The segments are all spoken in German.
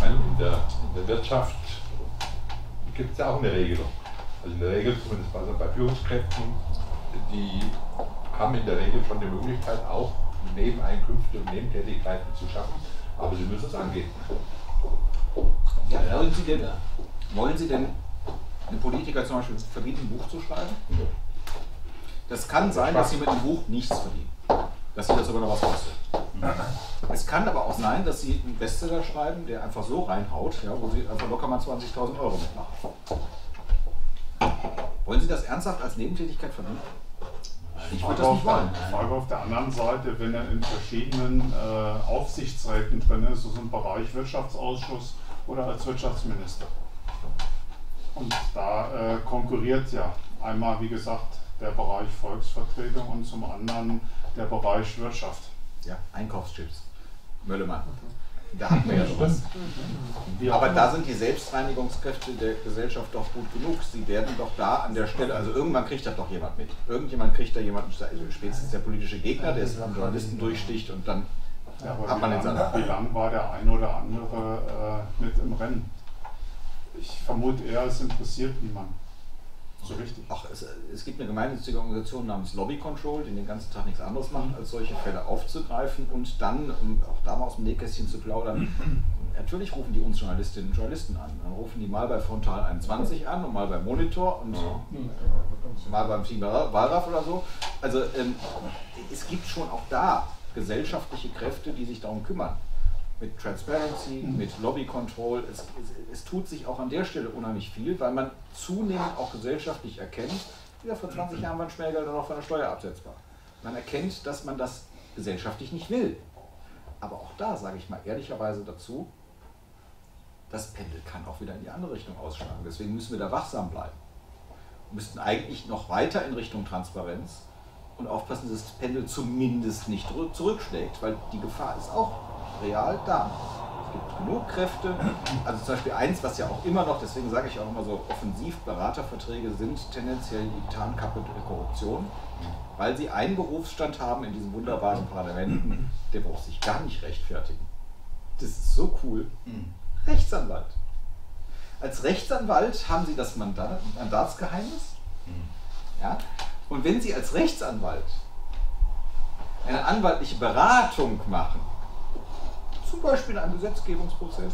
in der Wirtschaft gibt es ja auch eine Regelung. Also in der Regel, zumindest bei Führungskräften, die haben in der Regel schon die Möglichkeit, auch Nebeneinkünfte und Nebentätigkeiten zu schaffen, aber sie müssen es angehen. Ja, wollen Sie denn einem Politiker zum Beispiel verbieten, ein Buch zu schreiben? Ja. Das kann sein, dass Sie mit einem Buch nichts verdienen. Dass Sie das sogar noch was kostet. Es kann aber auch sein, dass Sie einen Bestseller schreiben, der einfach so reinhaut, ja, wo Sie einfach locker mal 20.000 Euro mitmachen. Wollen Sie das ernsthaft als Nebentätigkeit verdienen? Ich würde das nicht wollen. Ich frage auf der anderen Seite, wenn er in verschiedenen Aufsichtsräten drin ist, also im Bereich Wirtschaftsausschuss oder als Wirtschaftsminister. Und da konkurriert ja einmal, wie gesagt, der Bereich Volksvertretung und zum anderen der Bereich Wirtschaft. Ja, Einkaufschips. Möllemann. Da hatten wir ja schon was. Aber da sind die Selbstreinigungskräfte der Gesellschaft doch gut genug. Sie werden doch da an der Stelle, also irgendwann kriegt das doch jemand mit. Irgendjemand kriegt da jemanden, spätestens der politische Gegner, der es am Journalisten durchsticht und dann hat man den Salat. Wie lang war der ein oder andere mit im Rennen? Ich vermute eher, es interessiert niemanden. So richtig. Ach, es gibt eine gemeinnützige Organisation namens Lobby Control, die den ganzen Tag nichts anderes macht, als solche Fälle aufzugreifen und dann, um auch da mal aus dem Nähkästchen zu plaudern, natürlich rufen die uns Journalistinnen und Journalisten an. Dann rufen die mal bei Frontal 21 an und mal bei Monitor und mal beim Team Wallraff oder so. Also es gibt schon auch da gesellschaftliche Kräfte, die sich darum kümmern. Mit Transparency, mit Lobby Control. Es tut sich auch an der Stelle unheimlich viel, weil man zunehmend auch gesellschaftlich erkennt, ja, vor 20 Jahren waren Schmiergelder noch von der Steuer absetzbar. Man erkennt, dass man das gesellschaftlich nicht will. Aber auch da sage ich mal ehrlicherweise dazu, das Pendel kann auch wieder in die andere Richtung ausschlagen. Deswegen müssen wir da wachsam bleiben. Wir müssten eigentlich noch weiter in Richtung Transparenz und aufpassen, dass das Pendel zumindest nicht zurückschlägt, weil die Gefahr ist auch real da. Es gibt genug Kräfte, also zum Beispiel eins, was ja auch immer noch, deswegen sage ich auch immer so offensiv, Beraterverträge sind tendenziell die Tarnkappe der Korruption, weil sie einen Berufsstand haben in diesen wunderbaren Parlamenten, der braucht sich gar nicht rechtfertigen. Das ist so cool. Rechtsanwalt. Als Rechtsanwalt haben Sie das Mandatsgeheimnis. Ja? Und wenn Sie als Rechtsanwalt eine anwaltliche Beratung machen, zum Beispiel in einem Gesetzgebungsprozess,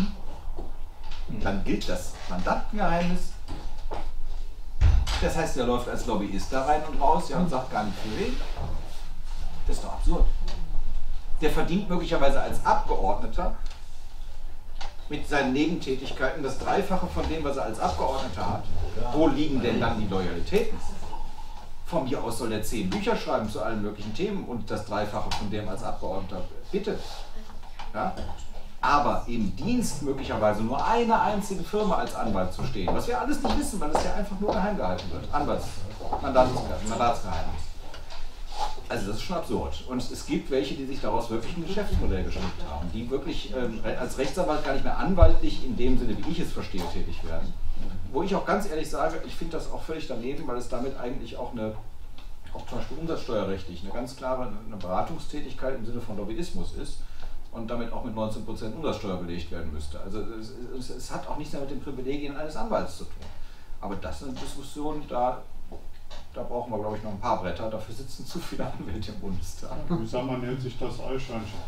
dann gilt das Mandantengeheimnis. Das heißt, der läuft als Lobbyist da rein und raus, ja, und sagt gar nicht für wen. Das ist doch absurd. Der verdient möglicherweise als Abgeordneter mit seinen Nebentätigkeiten das Dreifache von dem, was er als Abgeordneter hat. Wo liegen denn dann die Loyalitäten? Von mir aus soll er 10 Bücher schreiben zu allen möglichen Themen und das Dreifache von dem als Abgeordneter. Bitte. Ja? Aber im Dienst möglicherweise nur eine einzige Firma als Anwalt zu stehen, was wir alles nicht wissen, weil es ja einfach nur geheim gehalten wird. Mandatsgeheimnis. Also das ist schon absurd. Und es gibt welche, die sich daraus wirklich ein Geschäftsmodell gestrickt haben, die wirklich als Rechtsanwalt gar nicht mehr anwaltlich in dem Sinne, wie ich es verstehe, tätig werden. Wo ich auch ganz ehrlich sage, ich finde das auch völlig daneben, weil es damit eigentlich auch zum Beispiel umsatzsteuerrechtlich, eine ganz klare eine Beratungstätigkeit im Sinne von Lobbyismus ist und damit auch mit 19% Umsatzsteuer belegt werden müsste. Also es hat auch nichts mehr mit den Privilegien eines Anwalts zu tun. Aber das ist eine Diskussion, da brauchen wir, glaube ich, noch ein paar Bretter. Dafür sitzen zu viele Anwälte im Bundestag. Man nennt sich das Eichhörnchen.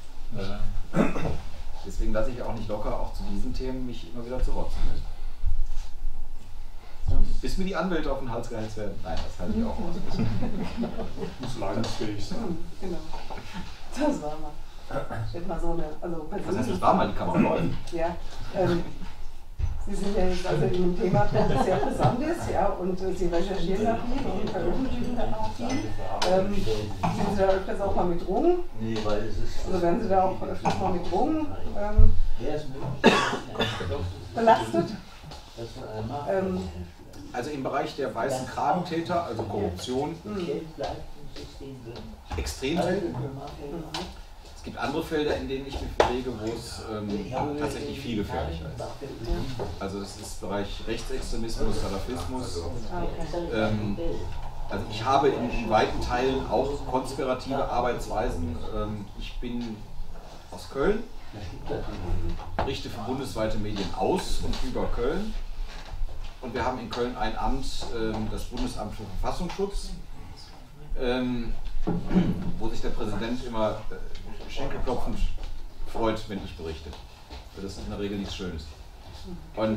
Deswegen lasse ich auch nicht locker, auch zu diesen Themen mich immer wieder zu Wort zu melden. Bis mir die Anwälte auf den Hals geheizt werden. Nein, das halte ich auch aus. Muss leidensfähig sein. Genau. Das war mal. Steht mal so eine, also das heißt, das war mal die Kamera läuft. Ja. Sie sind ja jetzt also in einem Thema drin, das sehr brisant ist, ja, und Sie recherchieren da viel und veröffentlichen da auch viel. Sind Sie da öfters auch mal mit rum? Nee, weil es ist. Also werden Sie da auch öfters mal mit rum belastet? Also im Bereich der weißen Kragentäter, also Korruption, extrem selten. Es gibt andere Felder, in denen ich mich bewege, wo es tatsächlich viel gefährlicher ist. Also das ist Bereich Rechtsextremismus, Salafismus. Also ich habe in weiten Teilen auch konspirative Arbeitsweisen. Ich bin aus Köln, richte für bundesweite Medien aus und über Köln. Und wir haben in Köln ein Amt, das Bundesamt für Verfassungsschutz, wo sich der Präsident immer schenkelklopfend freut, wenn ich berichte. Das ist in der Regel nichts Schönes. Und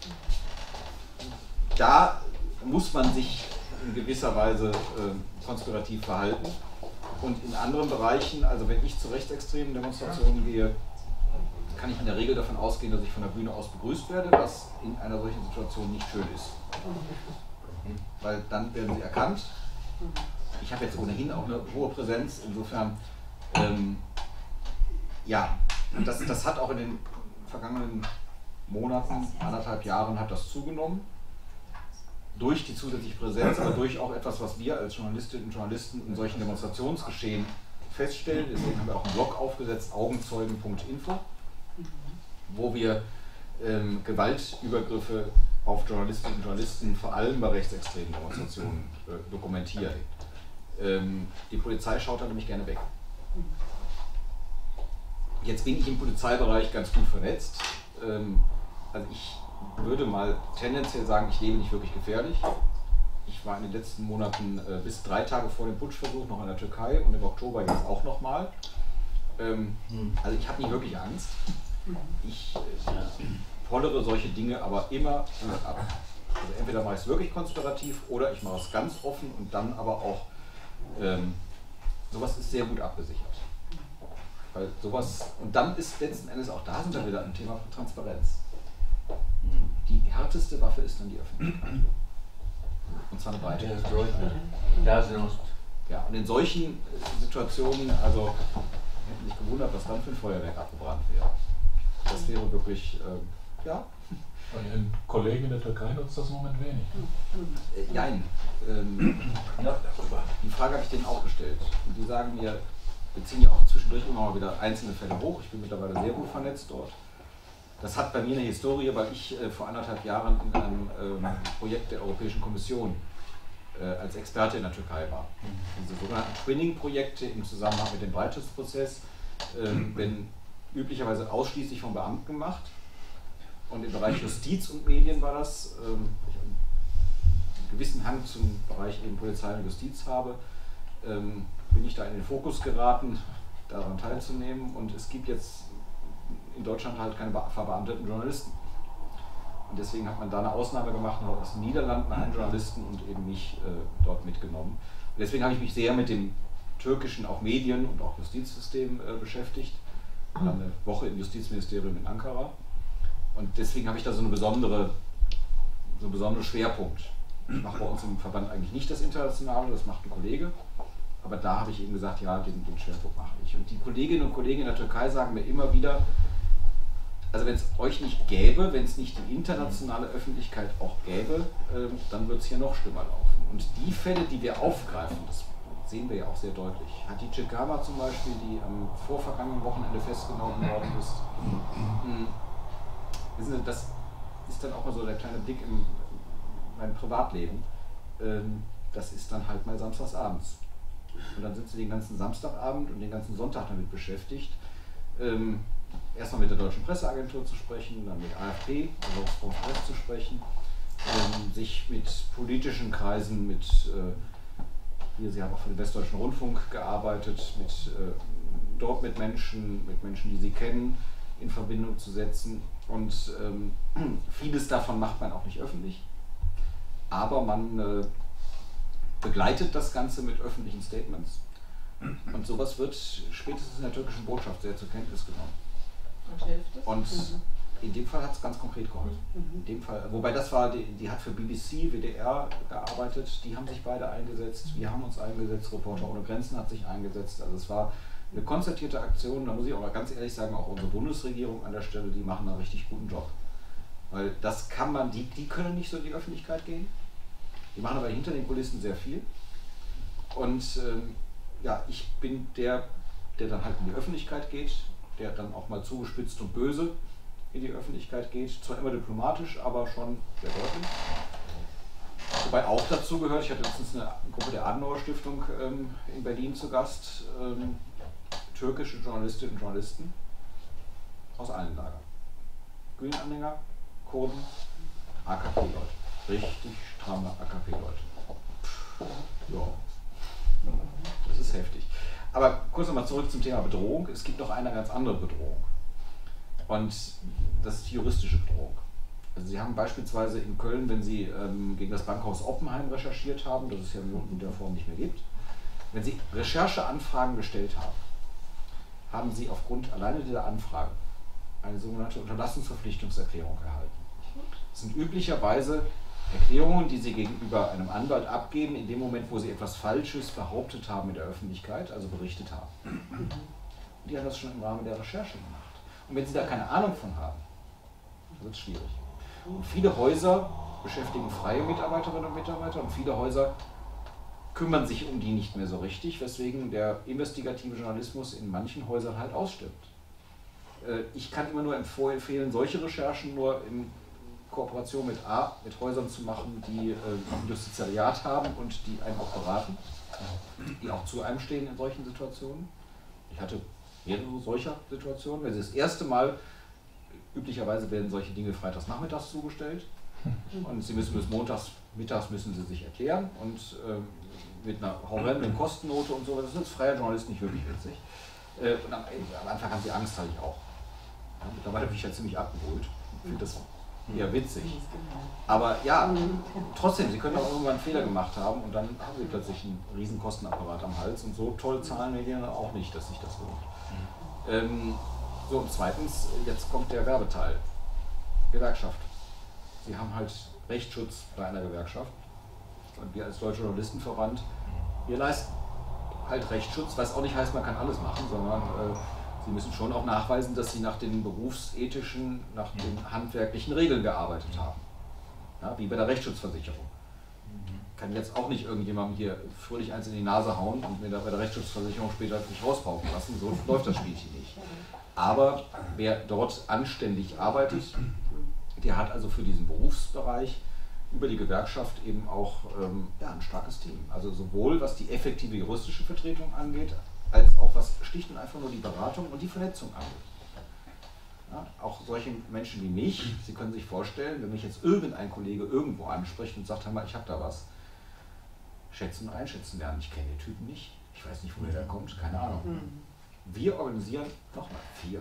da muss man sich in gewisser Weise konspirativ verhalten. Und in anderen Bereichen, also wenn ich zu rechtsextremen Demonstrationen gehe, kann ich in der Regel davon ausgehen, dass ich von der Bühne aus begrüßt werde, was in einer solchen Situation nicht schön ist. Weil dann werden sie erkannt. Ich habe jetzt ohnehin auch eine hohe Präsenz, insofern, ja, das hat auch in den vergangenen Monaten, 1,5 Jahren hat das zugenommen. Durch die zusätzliche Präsenz, aber durch auch etwas, was wir als Journalistinnen und Journalisten in solchen Demonstrationsgeschehen feststellen. Deswegen haben wir auch einen Blog aufgesetzt, augenzeugen.info, wo wir Gewaltübergriffe auf Journalistinnen und Journalisten, vor allem bei rechtsextremen Demonstrationen, dokumentieren. Die Polizei schaut da nämlich gerne weg. Jetzt bin ich im Polizeibereich ganz gut vernetzt. Also ich würde mal tendenziell sagen, ich lebe nicht wirklich gefährlich. Ich war in den letzten Monaten bis 3 Tage vor dem Putschversuch noch in der Türkei und im Oktober jetzt auch nochmal. Also ich habe nicht wirklich Angst. Ich pollere solche Dinge aber immer ab. Also entweder mache ich es wirklich konspirativ oder ich mache es ganz offen und dann aber auch, sowas ist sehr gut abgesichert. Weil sowas, und dann ist letzten Endes auch da sind wir wieder ein Thema von Transparenz. Die härteste Waffe ist dann die Öffentlichkeit. Und zwar eine breite. Ja, und in solchen Situationen, also ich hätte mich gewundert, was dann für ein Feuerwerk abgebrannt wäre. Das wäre wirklich, ja. Und Ihren Kollegen in der Türkei nutzt das im Moment wenig. Nein. Die Frage habe ich denen auch gestellt. Und die sagen mir, wir ziehen ja auch zwischendurch immer mal wieder einzelne Fälle hoch. Ich bin mittlerweile sehr gut vernetzt dort. Das hat bei mir eine Historie, weil ich vor 1,5 Jahren in einem Projekt der Europäischen Kommission als Experte in der Türkei war. Diese sogenannten Twinning-Projekte im Zusammenhang mit dem Bereitschaftsprozess werden üblicherweise ausschließlich von Beamten gemacht. Und im Bereich Justiz und Medien war das, ich einen gewissen Hang zum Bereich eben Polizei und Justiz habe, bin ich da in den Fokus geraten, daran teilzunehmen. Und es gibt jetzt in Deutschland halt keine verbeamteten Journalisten. Und deswegen hat man da eine Ausnahme gemacht und hat aus den Niederlanden einen Journalisten und eben mich dort mitgenommen. Und deswegen habe ich mich sehr mit dem türkischen auch Medien- und auch Justizsystem beschäftigt. Wir haben eine Woche im Justizministerium in Ankara. Und deswegen habe ich da so einen besonderen Schwerpunkt. Ich mache bei uns im Verband eigentlich nicht das Internationale, das macht ein Kollege. Aber da habe ich eben gesagt, ja, den Schwerpunkt mache ich. Und die Kolleginnen und Kollegen in der Türkei sagen mir immer wieder, also wenn es euch nicht gäbe, wenn es nicht die internationale Öffentlichkeit auch gäbe, dann wird es hier noch schlimmer laufen. Und die Fälle, die wir aufgreifen, das sehen wir ja auch sehr deutlich. Hatice Gama zum Beispiel, die am vorvergangenen Wochenende festgenommen worden ist. Wissen Sie, das ist dann auch mal so der kleine Blick in mein Privatleben. Das ist dann halt mal samstagsabends. Und dann sind sie den ganzen Samstagabend und den ganzen Sonntag damit beschäftigt, erstmal mit der Deutschen Presseagentur zu sprechen, dann mit AfP, also France Presse zu sprechen, sich mit politischen Kreisen, Sie haben auch für den Westdeutschen Rundfunk gearbeitet, dort mit Menschen, die sie kennen, in Verbindung zu setzen. Und vieles davon macht man auch nicht öffentlich, aber man begleitet das Ganze mit öffentlichen Statements. Und sowas wird spätestens in der türkischen Botschaft sehr zur Kenntnis genommen. Und hilft es? Und in dem Fall hat es ganz konkret geholfen. In dem Fall, wobei das war, die hat für BBC, WDR gearbeitet, die haben sich beide eingesetzt, wir haben uns eingesetzt, Reporter ohne Grenzen hat sich eingesetzt. Also es war eine konzertierte Aktion, da muss ich auch mal ganz ehrlich sagen, auch unsere Bundesregierung an der Stelle, die machen einen richtig guten Job. Weil das kann man, die können nicht so in die Öffentlichkeit gehen. Die machen aber hinter den Kulissen sehr viel. Und ja, ich bin der dann halt in die Öffentlichkeit geht, der dann auch mal zugespitzt und böse in die Öffentlichkeit geht. Zwar immer diplomatisch, aber schon sehr deutlich. Wobei auch dazu gehört, ich hatte letztens eine Gruppe der Adenauer Stiftung in Berlin zu Gast, türkische Journalistinnen und Journalisten. aus allen Lagern. Grünen-Anhänger, Kurden, AKP-Leute. Richtig stramme AKP-Leute. Ja. Das ist heftig. Aber kurz nochmal zurück zum Thema Bedrohung. Es gibt noch eine ganz andere Bedrohung. Und das ist die juristische Bedrohung. Also Sie haben beispielsweise in Köln, wenn Sie gegen das Bankhaus Oppenheim recherchiert haben, das es ja in der Form nicht mehr gibt, wenn Sie Rechercheanfragen gestellt haben, haben Sie aufgrund alleine dieser Anfragen eine sogenannte Unterlassungsverpflichtungserklärung erhalten. Das sind üblicherweise Erklärungen, die Sie gegenüber einem Anwalt abgeben, in dem Moment, wo Sie etwas Falsches behauptet haben in der Öffentlichkeit, also berichtet haben. Und die haben das schon im Rahmen der Recherche gemacht. Und wenn Sie da keine Ahnung von haben, wird es schwierig. Und viele Häuser beschäftigen freie Mitarbeiterinnen und Mitarbeiter und viele Häuser kümmern sich um die nicht mehr so richtig, weswegen der investigative Journalismus in manchen Häusern halt ausstirbt. Ich kann immer nur empfehlen, solche Recherchen nur in Kooperation mit Häusern zu machen, die ein Justiziariat haben und die einen auch beraten, die auch zu einem stehen in solchen Situationen. Ich hatte mehrere solcher Situationen. Wenn Sie das erste Mal, üblicherweise werden solche Dinge freitags nachmittags zugestellt und Sie müssen bis montags mittags müssen Sie sich erklären und mit einer horrenden Kostennote und so, das ist als freier Journalist nicht wirklich witzig. Und am Anfang haben Sie Angst, hatte ich auch. Ja, mittlerweile bin ich ja ziemlich abgeholt. Ich finde das eher witzig. Aber ja, trotzdem, Sie können auch irgendwann einen Fehler gemacht haben und dann haben Sie plötzlich einen riesen Kostenapparat am Hals und so toll zahlen Medien auch nicht, dass sich das lohnt. So, und zweitens, jetzt kommt der Werbeteil. Gewerkschaft. Sie haben halt Rechtsschutz bei einer Gewerkschaft und wir als Deutscher Journalistenverband, wir leisten halt Rechtsschutz, was auch nicht heißt, man kann alles machen, sondern Sie müssen schon auch nachweisen, dass Sie nach den berufsethischen, nach den handwerklichen Regeln gearbeitet haben. Ja, wie bei der Rechtsschutzversicherung. Kann jetzt auch nicht irgendjemandem hier fröhlich eins in die Nase hauen und mir da bei der Rechtsschutzversicherung später nicht rauspauken lassen. So läuft das Spielchen nicht. Aber wer dort anständig arbeitet, der hat also für diesen Berufsbereich über die Gewerkschaft eben auch ein starkes Team. Also sowohl was die effektive juristische Vertretung angeht, als auch was schlicht und einfach nur die Beratung und die Vernetzung angeht. Ja, auch solche Menschen wie mich, Sie können sich vorstellen, wenn mich jetzt irgendein Kollege irgendwo anspricht und sagt, hör mal, ich habe da was, schätzen und einschätzen lernen. Ich kenne den Typen nicht, ich weiß nicht, woher der kommt, keine Ahnung. Wir organisieren nochmal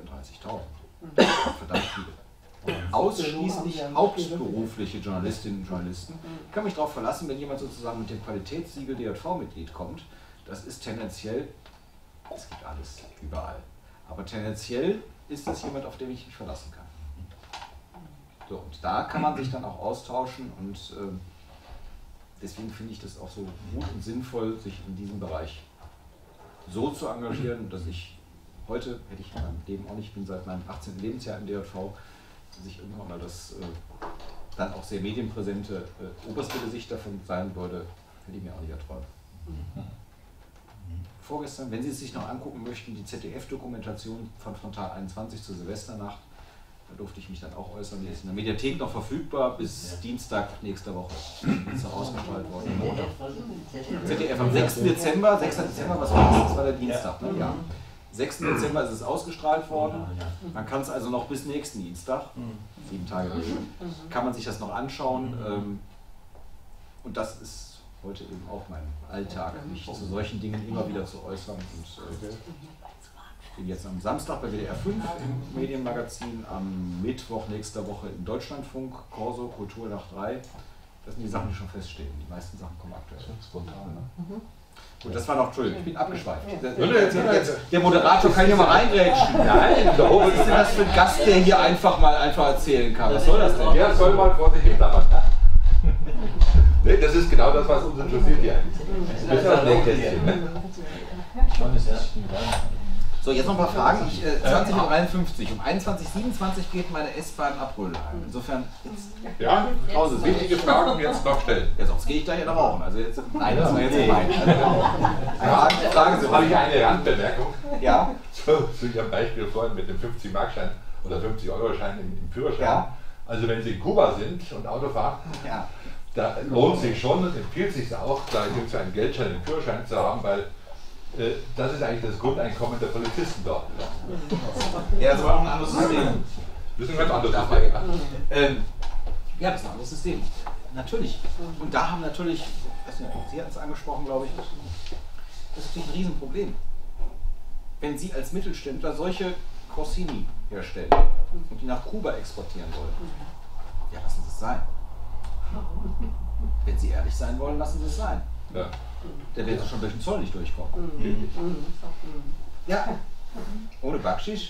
34.000. Verdammt viele. Ausschließlich hauptberufliche Journalistinnen und Journalisten. Ich kann mich darauf verlassen, wenn jemand sozusagen mit dem Qualitätssiegel DJV-Mitglied kommt, das ist tendenziell, es gibt alles, überall, aber tendenziell ist das jemand, auf den ich mich verlassen kann. So, und da kann man sich dann auch austauschen und deswegen finde ich das auch so gut und sinnvoll, sich in diesem Bereich so zu engagieren, dass ich heute, hätte ich in meinem Leben auch nicht, ich bin seit meinem 18. Lebensjahr im DJV, dass ich irgendwann mal das dann auch sehr medienpräsente oberste Gesicht davon sein würde, hätte ich mir auch nicht erträumt. Vorgestern, wenn Sie es sich noch angucken möchten, die ZDF-Dokumentation von Frontal 21 zur Silvesternacht, da durfte ich mich dann auch äußern, die ist in der Mediathek noch verfügbar bis Dienstag nächster Woche. Ist noch ausgestrahlt worden. Montag. ZDF am 6. Dezember, was war das? Das war der Dienstag, ne? Ja. 6. Dezember ist es ausgestrahlt worden. Man kann es also noch bis nächsten Dienstag, 7 Tage kann man sich das noch anschauen. Und das ist heute eben auch mein Alltag, mich zu solchen Dingen immer wieder zu äußern. Und ich bin jetzt am Samstag bei WDR 5 im Medienmagazin, am Mittwoch nächster Woche im Deutschlandfunk, Corso, Kultur nach 3. Das sind die Sachen, die schon feststehen. Die meisten Sachen kommen aktuell. Spontan, ne? Gut, das war noch, Entschuldigung, ich bin abgeschweift. Der Moderator kann hier mal reingrätschen. Nein, was ist denn das für ein Gast, der hier einfach erzählen kann? Was soll das denn? Der soll mal vor sich hin plappern. Nee, das ist genau das, was uns interessiert hier eigentlich. Das ist das Nähkästchen. So, jetzt noch ein paar Fragen. 20:53 Uhr. Um 21:27 geht meine S-Bahn Abholen ein. Insofern, ja, wichtige Fragen jetzt noch stellen. Ja, sonst gehe ich da ja noch rauchen. Also jetzt, nein, das war jetzt gemein. Fragen sind. Habe ich eine Randbemerkung? Ja. Zu Ihrem Beispiel vorhin mit dem 50-Mark-Schein oder 50-Euro-Schein im Führerschein. Ja. Also wenn Sie in Kuba sind und Auto fahren, ja, da lohnt sich schon und empfiehlt sich auch, da gibt es einen Geldschein im Führerschein zu haben, weil Das ist eigentlich das Grundeinkommen der Polizisten dort. Ja, das war auch ein anderes System. Das ist ein ganz anderes Ja, das ist ein anderes System. Natürlich. Und da haben natürlich, Sie hatten es angesprochen, glaube ich, das ist natürlich ein Riesenproblem. Wenn Sie als Mittelständler solche Corsini herstellen und die nach Kuba exportieren wollen, ja, lassen Sie es sein. Wenn Sie ehrlich sein wollen, lassen Sie es sein. Ja. Da werden Sie schon durch den Zoll nicht durchkommen. Ja, ohne Backschisch.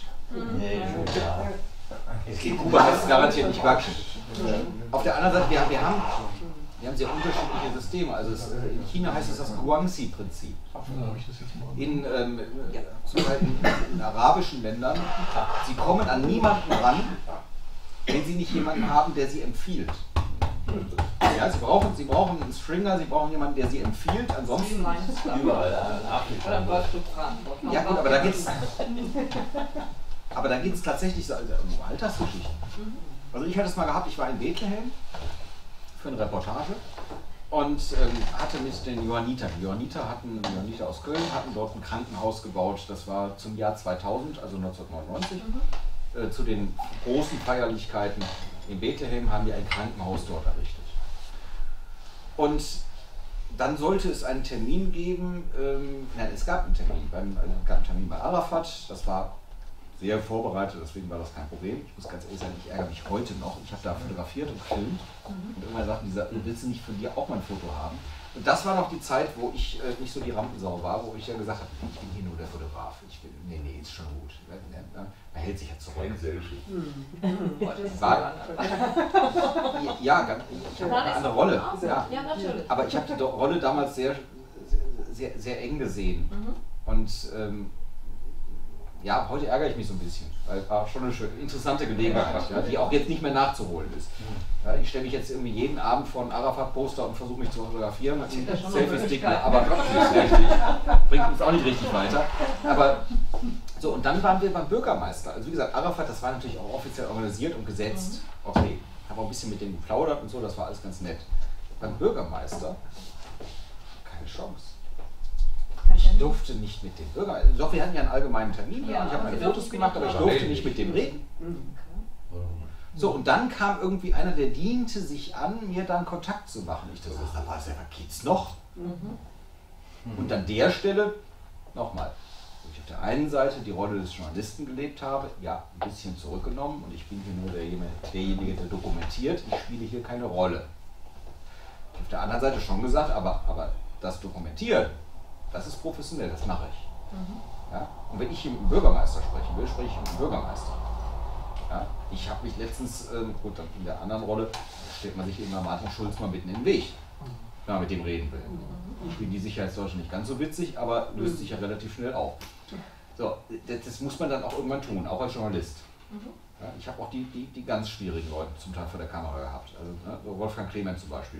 In Kuba heißt es garantiert nicht Backschisch. Auf der anderen Seite, wir haben sehr unterschiedliche Systeme. Also in China heißt es das Guangxi-Prinzip. In arabischen Ländern, sie kommen an niemanden ran, wenn sie nicht jemanden haben, der sie empfiehlt. Ja, sie brauchen einen Stringer, sie brauchen jemanden, der sie empfiehlt. Ansonsten überall in Afrika. Oder in ja gut, aber da geht es tatsächlich so um Alltagsgeschichten. Also ich hatte es mal gehabt, ich war in Bethlehem für eine Reportage und hatte mit den Johannitern, die Johanniter aus Köln hatten dort ein Krankenhaus gebaut, das war zum Jahr 2000, also 1999. Zu den großen Feierlichkeiten in Bethlehem haben wir ein Krankenhaus dort errichtet. Und dann sollte es einen Termin geben, es gab einen Termin bei Arafat, das war sehr vorbereitet, deswegen war das kein Problem. Ich muss ganz ehrlich sagen, ich ärgere mich heute noch. Ich habe da fotografiert und gefilmt und irgendwann sagten die, willst du nicht von dir auch mal ein Foto haben? Und das war noch die Zeit, wo ich nicht so die Rampensau war, wo ich ja gesagt habe, ich bin hier nur der Fotograf. Nee, ist schon gut. Man hält sich ja zurück. Ja, ich habe eine andere Rolle. Ja. Aber ich habe die Rolle damals sehr, sehr, sehr eng gesehen. Und ja, heute ärgere ich mich so ein bisschen, weil es war schon eine interessante Gelegenheit, ja, die auch jetzt nicht mehr nachzuholen ist. Ja, ich stelle mich jetzt irgendwie jeden Abend vor ein Arafat-Poster und versuche mich zu fotografieren mit Selfie-Stick, aber bringt uns auch nicht richtig weiter. Aber so, und dann waren wir beim Bürgermeister. Also wie gesagt, Arafat, das war natürlich auch offiziell organisiert und gesetzt. Okay, habe auch ein bisschen mit dem geplaudert und so, das war alles ganz nett. Beim Bürgermeister keine Chance. Ich durfte nicht mit dem Bürgermeister, doch wir hatten ja einen allgemeinen Termin, ja, und ich habe meine Fotos gemacht, aber ich durfte nicht mit dem reden. So, und dann kam irgendwie einer, der diente sich an, mir dann Kontakt zu machen. Ich dachte, was geht's noch? Und an der Stelle, nochmal, wo ich auf der einen Seite die Rolle des Journalisten gelebt habe, ja, ein bisschen zurückgenommen und ich bin hier nur derjenige, der dokumentiert, ich spiele hier keine Rolle. Auf der anderen Seite schon gesagt, aber das Dokumentieren, das ist professionell, das mache ich. Ja? Und wenn ich hier mit dem Bürgermeister sprechen will, spreche ich mit dem Bürgermeister. Ja? Ich habe mich letztens, gut, in der anderen Rolle stellt man sich eben bei Martin Schulz mal mitten im Weg, wenn man mit dem reden will. Ich bin die Sicherheitsdeutschen nicht ganz so witzig, aber löst sich ja relativ schnell auf. So, das muss man dann auch irgendwann tun, auch als Journalist. Ja, ich habe auch die ganz schwierigen Leute zum Teil vor der Kamera gehabt. Also so Wolfgang Clement zum Beispiel.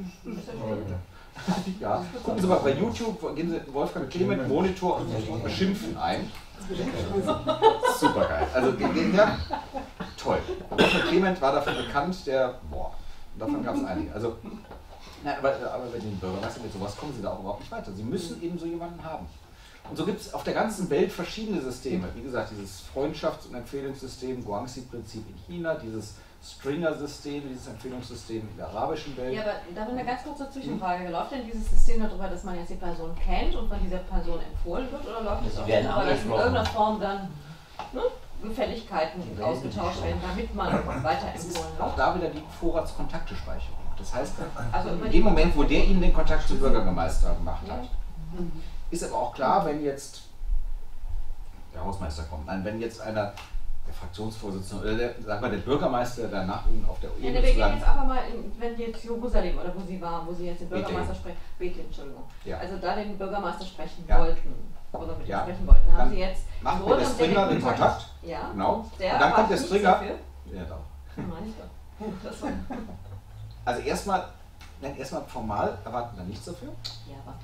Ja, gucken Sie mal bei YouTube, geben Sie Wolfgang Clement Monitor und beschimpfen ein. Super geil. Also ja, toll. Wolfgang Clement war dafür bekannt, davon gab es einige. Also, aber bei den Bürgermeistern mit sowas kommen Sie da auch überhaupt nicht weiter. Sie müssen eben so jemanden haben. Und so gibt es auf der ganzen Welt verschiedene Systeme. Wie gesagt, dieses Freundschafts- und Empfehlungssystem, Guangxi-Prinzip in China, dieses Stringer-System, dieses Empfehlungssystem in der arabischen Welt. Ja, aber da eine ganz kurze Zwischenfrage. Läuft denn dieses System darüber, dass man jetzt die Person kennt und von dieser Person empfohlen wird? Oder läuft es auch darüber, dass in irgendeiner Form dann Gefälligkeiten ausgetauscht werden, damit man weiterempfohlen wird? Auch da wieder die Vorratskontaktespeicherung. Das heißt, also in dem Moment, wo der Ihnen den Kontakt zum Bürgermeister gemacht hat, ist aber auch klar, wenn jetzt der Hausmeister kommt, nein, wenn jetzt einer, der Fraktionsvorsitzende oder der Bürgermeister danach auf der Ebene. Ja, wir gehen jetzt einfach mal, wenn jetzt Jerusalem oder wo Sie waren, wo Sie jetzt den Bürgermeister sprechen, Bethlehem, Entschuldigung. Ja. Also da den Bürgermeister sprechen wollten oder mit ihm sprechen wollten, haben Sie jetzt macht mit der Stringer den Kontakt. Ja. Genau. Und dann kommt der Stringer. Ja, doch. Meine ich doch. Also erstmal formal erwarten wir nichts dafür. Ja, aber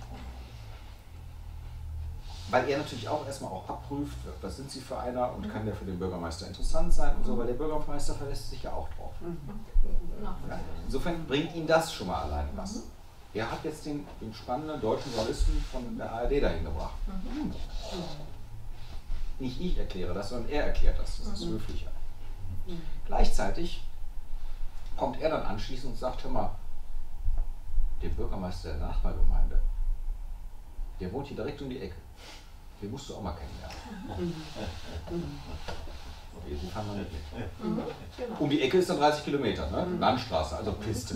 weil er natürlich auch erstmal auch abprüft, was sind Sie für einer und kann der für den Bürgermeister interessant sein und so, weil der Bürgermeister verlässt sich ja auch drauf. Ja. Insofern bringt ihn das schon mal alleine was. er hat jetzt den spannenden deutschen Journalisten von der ARD dahin gebracht. Nicht ich erkläre das, sondern er erklärt das. Das ist höflicher. Gleichzeitig kommt er dann anschließend und sagt, hör mal, der Bürgermeister der Nachbargemeinde, der wohnt hier direkt um die Ecke. Den musst du auch mal kennenlernen. Okay, den fahren wir nicht mit. Um die Ecke ist dann 30 Kilometer, ne? Landstraße, also Piste.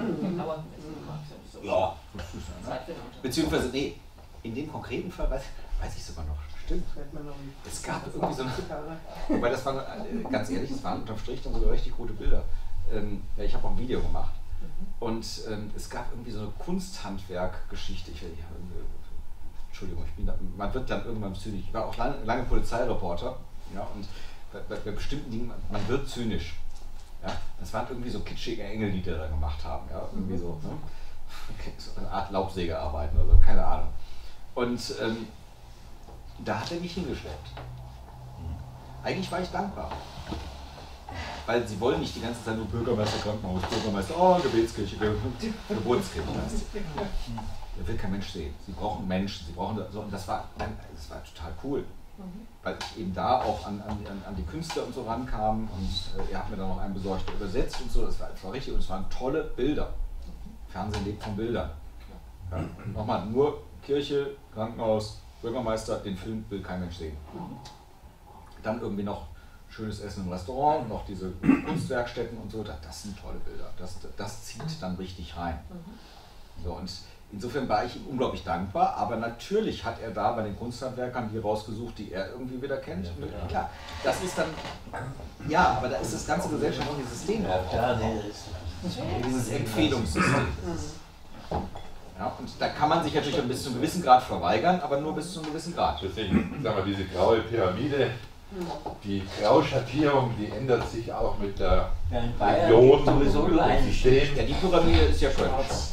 Ja, beziehungsweise, nee, in dem konkreten Fall weiß ich sogar noch. Stimmt. Es gab irgendwie so eine. Wobei das waren, ganz ehrlich, es waren unterm Strich dann sogar richtig gute Bilder. Ja, ich habe auch ein Video gemacht. Und es gab irgendwie so eine Kunsthandwerk-Geschichte. Entschuldigung, man wird dann irgendwann zynisch. Ich war auch lange Polizeireporter, ja, und bei bestimmten Dingen, man wird zynisch. Ja. Das waren irgendwie so kitschige Engel, die da gemacht haben. Ja, irgendwie so, ne? So eine Art Laubsägearbeiten oder so, keine Ahnung. Und da hat er mich hingestellt. Eigentlich war ich dankbar. Weil sie wollen nicht die ganze Zeit nur Bürgermeister, Krankenhaus, Bürgermeister, oh, Gebetskirche, Geburtskirche. Da will kein Mensch sehen. Sie brauchen Menschen, sie brauchen so, und das war total cool. Weil ich eben da auch an die Künstler und so rankam und er hat mir dann noch einen besorgt, der übersetzt und so, das war richtig und es waren tolle Bilder. Fernsehen lebt von Bildern. Ja. Nochmal, nur Kirche, Krankenhaus, Bürgermeister, den Film will kein Mensch sehen. Dann irgendwie noch schönes Essen im Restaurant, noch diese Kunstwerkstätten und so, das sind tolle Bilder. Das zieht dann richtig rein. So, und insofern war ich ihm unglaublich dankbar, aber natürlich hat er da bei den Kunsthandwerkern die rausgesucht, die er irgendwie wieder kennt. Ja, klar, das ist dann, ja, aber da ist das ganze gesellschaftliche System auch. Dieses Empfehlungssystem. Ja, und da kann man sich natürlich bis zu einem gewissen Grad verweigern, aber nur bis zu einem gewissen Grad. Deswegen, sagen wir, diese graue Pyramide, die Grauschattierung, die ändert sich auch mit der Region und mit dem System. Ja, die Pyramide ist ja schwarz.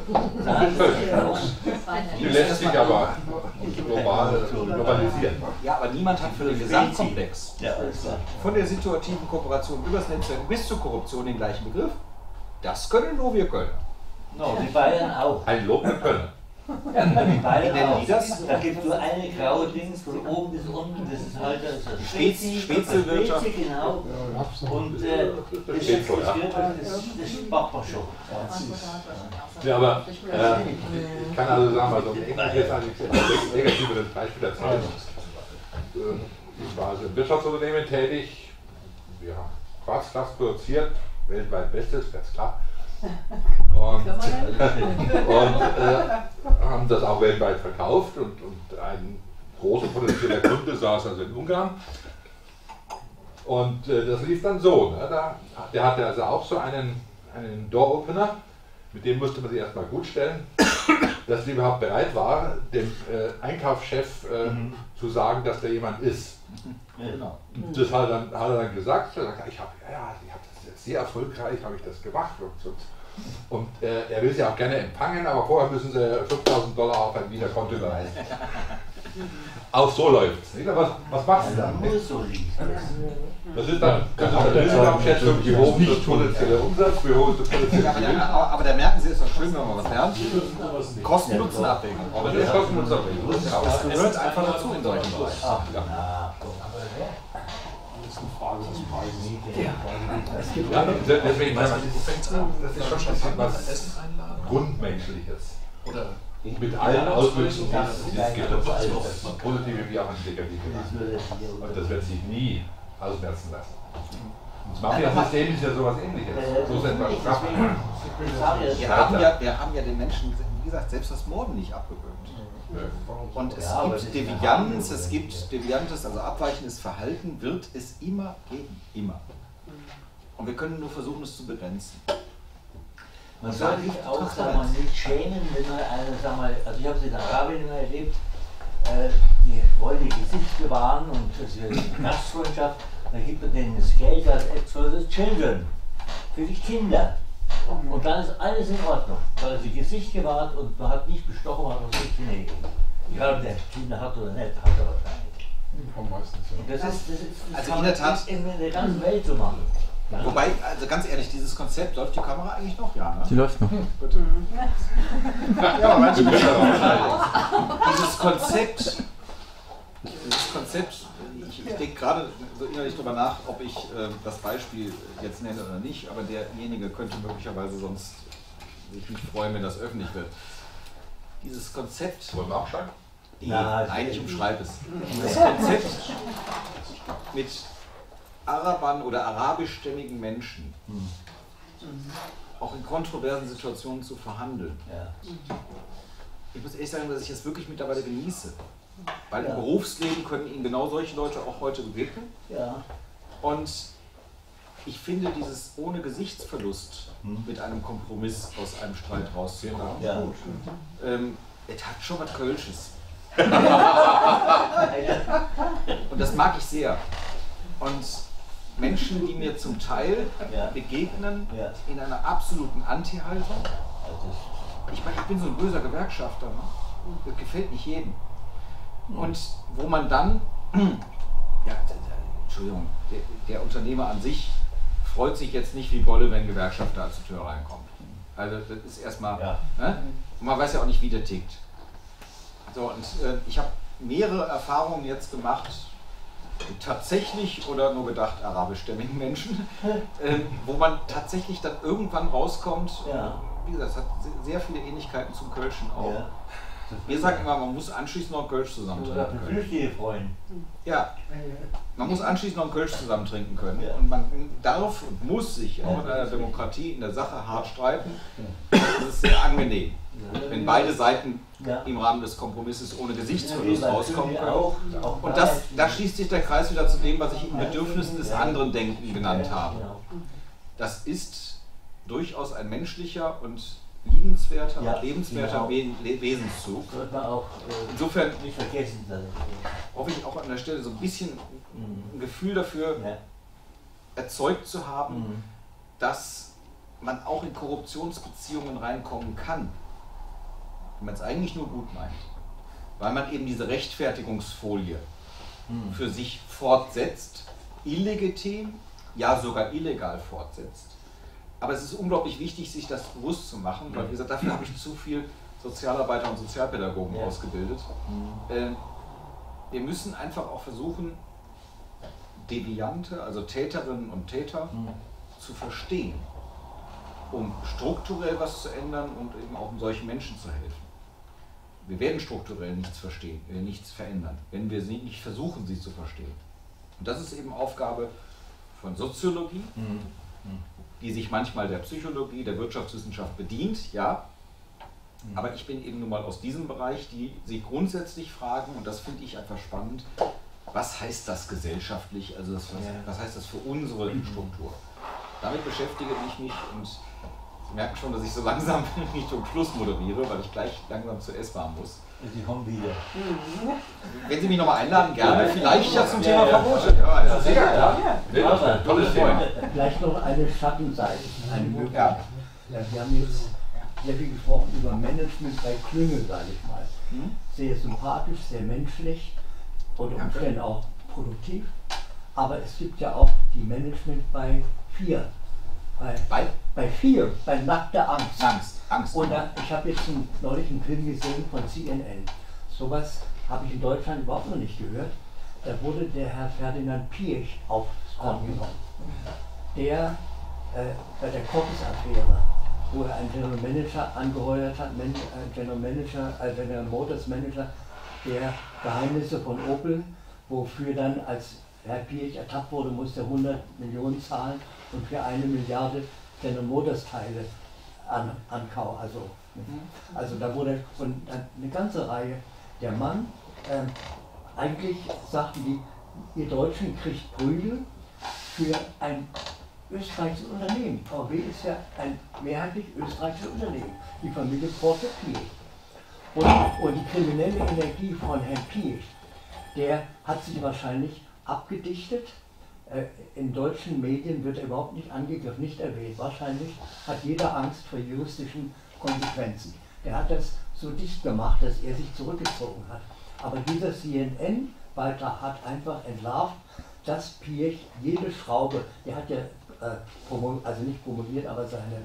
Die lässt sich aber globalisieren. Ja, aber niemand hat für den Gesamtkomplex von der situativen Kooperation übers Netzwerk bis zur Korruption den gleichen Begriff. Das können nur wir Kölner. No, die Bayern auch. Ein Lob für Kölner. Ja, die Bayern Nennen auch. die das? Da gibt es nur eine graue Dings von oben bis unten, das ist halt das Spätzelwirtschaft. Genau. Und das macht man schon. Ja, aber ich kann also sagen, also im Englisch jetzt ein negativeres Beispiel erzählen. Ich war also im Wirtschaftsunternehmen tätig, wir haben Quarzglas produziert, weltweit bestes, ganz klar. Und haben das auch weltweit verkauft und ein großer potenzieller Kunde saß also in Ungarn. Und das lief dann so, ne? Der hatte also auch so einen Door-Opener, mit dem musste man sich erstmal gut stellen, dass er überhaupt bereit war, dem Einkaufschef zu sagen, dass da jemand ist. Genau. Das hat er dann gesagt, ich habe das sehr erfolgreich, habe ich das gemacht. Und er will sie auch gerne empfangen, aber vorher müssen sie $5.000 auf ein Wiener Konto überweisen. Auch so läuft es. Was machst du dann? Das ist dann eine Risikoabschätzung, wie hoch ist das potenzielle Umsatz, wie hoch ist das potenzielle Gewinn. Aber da merken Sie, es ist doch schön, wenn man was lernt. Kosten-Nutzen-Abwägung. Aber das ist Kosten-Nutzen-Abwägung. Das gehört einfach dazu in solchen Bereichen. Ja, deswegen, das ist schon was Grundmenschliches. Mit allen Auswirkungen, die es gibt, positive wie auch negative. Und das wird sich nie ausmerzen lassen. Das Mafia-System ist ja sowas Ähnliches. So ist etwas straff. Wir haben ja den Menschen, wie gesagt, selbst das Morden nicht abgewöhnt. Und es gibt Devianz, es gibt deviantes, also abweichendes Verhalten, wird es immer geben. Immer. Und wir können nur versuchen, es zu begrenzen. Man soll sich auch nicht schämen, wenn man also ich habe es in Arabien immer erlebt, die wollen ihr Gesicht bewahren und das ist eine Gastfreundschaft, dann gibt man denen das Geld als for the children, für die Kinder. Und dann ist alles in Ordnung, weil sie Gesicht gewahrt und man hat nicht bestochen, man hat was nicht hingelegt. Egal ob der Kinder hat oder nicht, hat er wahrscheinlich. Und das ist also in der Tat in der ganzen Welt so machen. Wobei, also ganz ehrlich, dieses Konzept, läuft die Kamera eigentlich noch? Ja, ne? Die läuft noch. Gut. Ja, aber manche dieses Konzept, ich denke gerade so innerlich darüber nach, ob ich das Beispiel jetzt nenne oder nicht, aber derjenige könnte möglicherweise sonst sich nicht freuen, wenn das öffentlich wird. Dieses Konzept... Wollen wir abschreiben? Nein, ich umschreibe es. Das Konzept mit Arabern oder arabischstämmigen Menschen auch in kontroversen Situationen zu verhandeln. Ich muss ehrlich sagen, dass ich das wirklich mittlerweile genieße. Weil im Berufsleben können Ihnen genau solche Leute auch heute begegnen. Und ich finde, dieses ohne Gesichtsverlust mit einem Kompromiss aus einem Streit rauszukommen, es hat schon was Kölsches. Und das mag ich sehr. Und Menschen, die mir zum Teil begegnen in einer absoluten Anti-Haltung. Ich meine, ich bin so ein böser Gewerkschafter. Ne? Das gefällt nicht jedem. Und wo man dann, Entschuldigung, der Unternehmer an sich freut sich jetzt nicht wie Bolle, wenn Gewerkschafter als Tür reinkommt. Also das ist erstmal, ne? Und man weiß ja auch nicht, wie der tickt. So, und ich habe mehrere Erfahrungen jetzt gemacht, tatsächlich oder nur gedacht arabischstämmigen Menschen, wo man tatsächlich dann irgendwann rauskommt, wie gesagt, es hat sehr viele Ähnlichkeiten zum Kölschen auch. Wir sagen immer, man muss anschließend noch einen Kölsch zusammen trinken können. Ja, man muss anschließend noch einen Kölsch zusammen trinken können. Und man darf und muss sich auch in einer Demokratie in der Sache hart streiten. Das ist sehr angenehm, wenn beide Seiten im Rahmen des Kompromisses ohne Gesichtsverlust rauskommen können. Und da schließt sich der Kreis wieder zu dem, was ich im Bedürfnis des anderen Denken genannt habe. Das ist durchaus ein menschlicher und liebenswerter, lebenswerter Wesenszug. Insofern nicht vergessen. hoffe ich auch an der Stelle so ein bisschen ein Gefühl dafür erzeugt zu haben, dass man auch in Korruptionsbeziehungen reinkommen kann, wenn man es eigentlich nur gut meint. Weil man eben diese Rechtfertigungsfolie für sich fortsetzt, illegitim, ja sogar illegal fortsetzt. Aber es ist unglaublich wichtig, sich das bewusst zu machen, weil, wie gesagt, dafür habe ich zu viel Sozialarbeiter und Sozialpädagogen ausgebildet. Wir müssen einfach auch versuchen, Deviante, also Täterinnen und Täter, zu verstehen, um strukturell was zu ändern und eben auch um solchen Menschen zu helfen. Wir werden strukturell nichts verstehen, nichts verändern, wenn wir nicht versuchen, sie zu verstehen. Und das ist eben Aufgabe von Soziologie, die sich manchmal der Psychologie, der Wirtschaftswissenschaft bedient, aber ich bin eben nun mal aus diesem Bereich, die sich grundsätzlich fragen, und das finde ich einfach spannend, was heißt das gesellschaftlich, also was heißt das für unsere Struktur? Damit beschäftige ich mich und Sie merken schon, dass ich so langsam Richtung Schluss moderiere, weil ich gleich langsam zur S-Bahn muss. Sie kommen wieder. Wenn Sie mich nochmal einladen, gerne, vielleicht ja zum Thema Verbote. Ja, sehr gerne. Tolles Thema. Vielleicht noch eine Schattenseite, eine Möglichkeit. Wir haben jetzt sehr viel gesprochen über Management bei Klüngel, sage ich mal. Sehr sympathisch, sehr menschlich, unter Umständen auch produktiv. Aber es gibt ja auch die Management bei 4. Bei 4, bei nackter Angst. Angst. Und ich habe jetzt neulich einen Film gesehen von CNN. Sowas habe ich in Deutschland überhaupt noch nicht gehört. Da wurde der Herr Ferdinand Piëch aufs Korn genommen. Der bei der Corpus-Affäre, wo er einen General Manager angeheuert hat, General Motors Manager der Geheimnisse von Opel, wofür dann, als Herr Piëch ertappt wurde, musste er 100 Millionen zahlen und für 1 Milliarde General Motors Teile ankaufen. Also da wurde und eine ganze Reihe. Der Mann, eigentlich sagten die, ihr Deutschen kriegt Prügel für ein österreichisches Unternehmen. VW ist ja ein mehrheitlich österreichisches Unternehmen, die Familie Porsche Piëch. Und die kriminelle Energie von Herrn Piëch, der hat sich wahrscheinlich abgedichtet. In deutschen Medien wird er überhaupt nicht angegriffen, nicht erwähnt. Wahrscheinlich hat jeder Angst vor juristischen Konsequenzen. Er hat das so dicht gemacht, dass er sich zurückgezogen hat. Aber dieser CNN-Beitrag hat einfach entlarvt, dass Piëch jede Schraube, der hat ja also nicht promoviert, aber seine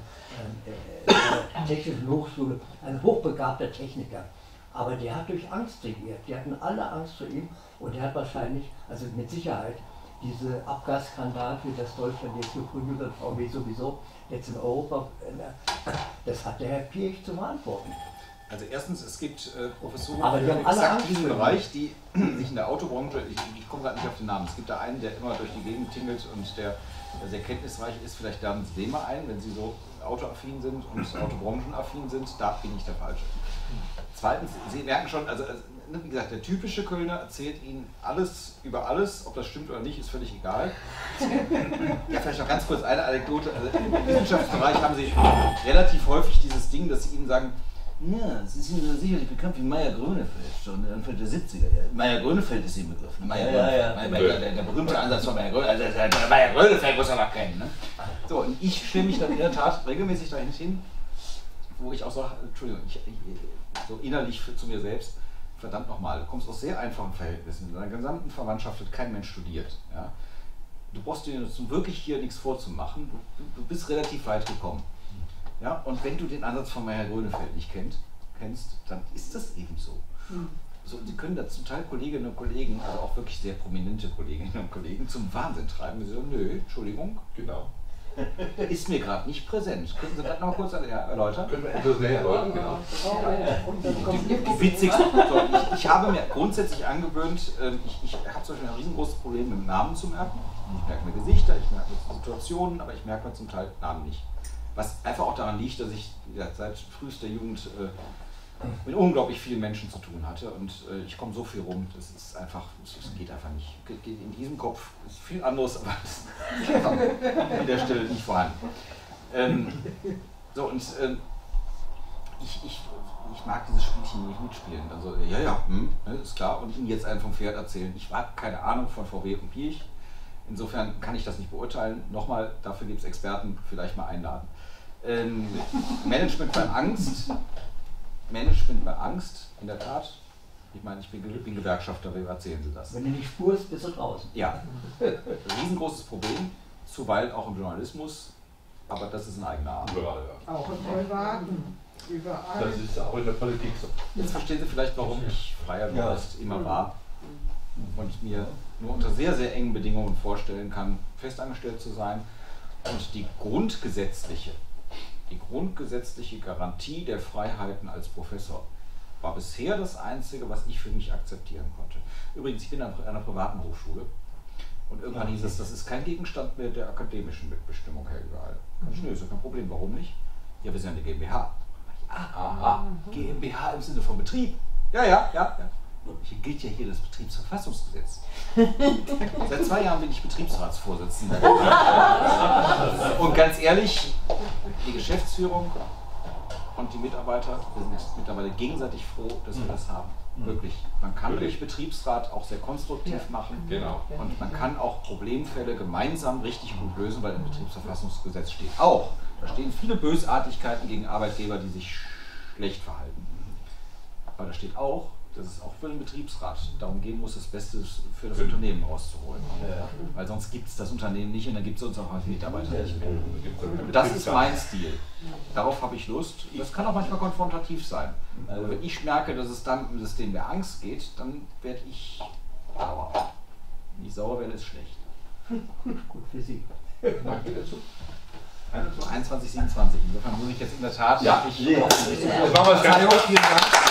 technische Hochschule, ein hochbegabter Techniker. Aber der hat durch Angst regiert. Die hatten alle Angst vor ihm und der hat wahrscheinlich, also mit Sicherheit, diese Abgasskandal, für das Deutschland jetzt gegründet hat, VW sowieso, jetzt in Europa, das hat der Herr Piech zu verantworten. Also erstens, es gibt Professoren aber die haben alle exakt Angst diesen vor Bereich, die sich in der Autobranche, ich komme gerade nicht auf den Namen, es gibt da einen, der immer durch die Gegend tingelt und der sehr kenntnisreich ist, vielleicht laden Sie den mal ein, wenn Sie so autoaffin sind und autobranchenaffin sind, da bin ich der Falsche. Zweitens, Sie merken schon, also wie gesagt, der typische Kölner erzählt Ihnen alles über alles, ob das stimmt oder nicht, ist völlig egal. Ja, vielleicht noch ganz kurz eine Anekdote. Also im Wissenschaftsbereich haben Sie relativ häufig dieses Ding, dass Sie Ihnen sagen, ja, Sie sind ja sicherlich bekannt wie Meyer-Grönefeld, schon Anfang der 70er. Meyer-Grönefeld ist Ihr Begriff. Der berühmte Ansatz von Meyer-Grönefeld, also Meyer-Grönefeld muss er noch kennen. Ne? So, und ich stelle mich dann in der Tat regelmäßig dahin hin, wo ich auch sage, Entschuldigung, so innerlich zu mir selbst, verdammt nochmal, du kommst aus sehr einfachen Verhältnissen, in deiner gesamten Verwandtschaft hat kein Mensch studiert. Ja? Du brauchst dir wirklich hier nichts vorzumachen, du bist relativ weit gekommen. Ja? Und wenn du den Ansatz von Meyer-Grönefeld nicht kennst, dann ist das eben so. So, Sie können da zum Teil Kolleginnen und Kollegen, also auch wirklich sehr prominente Kolleginnen und Kollegen, zum Wahnsinn treiben. Sie sagen, nö, Entschuldigung, Genau. ist mir gerade nicht präsent. Könnten Sie das noch mal kurz erläutern? Können wir etwas näher erläutern, genau. Und dann kommt Die witzigste, so, ich habe mir grundsätzlich angewöhnt, ich habe zum Beispiel ein riesengroßes Problem mit Namen zu merken. Ich merke mir Gesichter, ich merke mir Situationen, aber ich merke mir zum Teil Namen nicht. Was einfach auch daran liegt, dass ich seit frühester Jugend mit unglaublich vielen Menschen zu tun hatte und ich komme so viel rum, das ist einfach, das geht einfach nicht. In diesem Kopf ist viel anderes, aber das ist einfach an der Stelle nicht vorhanden. So und ich mag dieses Spielchen nicht mitspielen. Also ist klar und Ihnen jetzt einen vom Pferd erzählen. Ich habe keine Ahnung von VW und Piech. Insofern kann ich das nicht beurteilen. Nochmal, dafür gibt es Experten, vielleicht mal einladen. Management bei Angst. Management bei Angst, in der Tat. Ich meine, ich bin Gewerkschafter, wie erzählen Sie das? Wenn du nicht spurst, bist du draußen. Ja, riesengroßes Problem, zuweilen auch im Journalismus, aber das ist ein eigener Abend. Überall, ja. auch in Privaten, überall. Das ist auch in der Politik so. Jetzt verstehen Sie vielleicht, warum ich freier Journalist immer war und mir nur unter sehr, sehr engen Bedingungen vorstellen kann, festangestellt zu sein und die grundgesetzliche Garantie der Freiheiten als Professor war bisher das Einzige, was ich für mich akzeptieren konnte. Übrigens, ich bin an einer privaten Hochschule und irgendwann hieß es, das ist kein Gegenstand mehr der akademischen Mitbestimmung, Herr Überall. Nö, ist ja kein Problem, warum nicht? Ja, wir sind ja eine GmbH. GmbH im Sinne von Betrieb. Ja. Hier gilt ja hier das Betriebsverfassungsgesetz. Seit 2 Jahren bin ich Betriebsratsvorsitzender. Und ganz ehrlich, die Geschäftsführung und die Mitarbeiter, wir sind mittlerweile gegenseitig froh, dass wir das haben. Wirklich. Man kann durch Betriebsrat auch sehr konstruktiv machen. Genau. Und man kann auch Problemfälle gemeinsam richtig gut lösen, weil im Betriebsverfassungsgesetz steht auch, da stehen viele Bösartigkeiten gegen Arbeitgeber, die sich schlecht verhalten. Aber da steht auch, dass es auch für den Betriebsrat darum gehen muss, das Beste für das Unternehmen rauszuholen. Weil sonst gibt es das Unternehmen nicht und dann gibt es uns auch als Mitarbeiter nicht mehr. Das ist mein Stil. Darauf habe ich Lust. Das kann auch manchmal konfrontativ sein. Also wenn ich merke, dass es dann im System der Angst geht, dann werde ich sauer. Wenn ich sauer werde, ist schlecht. Gut für Sie. 21, 27. Insofern muss ich jetzt in der Tat. Ja, das machen wir es ganz kurz. Vielen Dank.